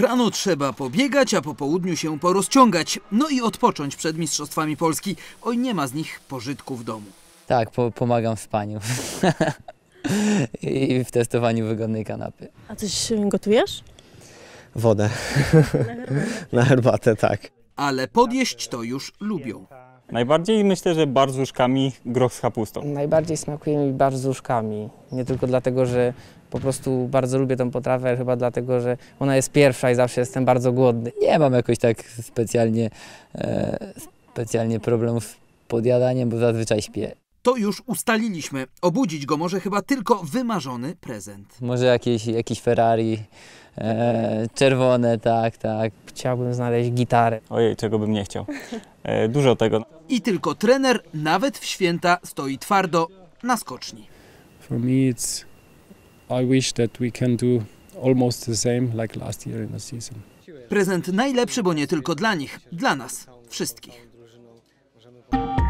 Rano trzeba pobiegać, a po południu się porozciągać. No i odpocząć przed Mistrzostwami Polski. Oj, nie ma z nich pożytku w domu. Tak, pomagam w spaniu i w testowaniu wygodnej kanapy. A coś gotujesz? Wodę. Na herbatę, tak. Ale podjeść to już lubią. Najbardziej myślę, że bar z łóżkami, groch z kapustą. Najbardziej smakuje mi bar z łóżkami. Nie tylko dlatego, że po prostu bardzo lubię tą potrawę, ale chyba dlatego, że ona jest pierwsza i zawsze jestem bardzo głodny. Nie mam jakoś tak specjalnie problemów z podjadaniem, bo zazwyczaj śpię. To już ustaliliśmy. Obudzić go może chyba tylko wymarzony prezent. Może jakieś Ferrari, czerwone, tak. Chciałbym znaleźć gitarę. Ojej, czego bym nie chciał. Dużo tego. I tylko trener, nawet w święta, stoi twardo na skoczni. For me, I wish that we can do almost the same like last year in the season. Prezent najlepszy, bo nie tylko dla nich, dla nas wszystkich.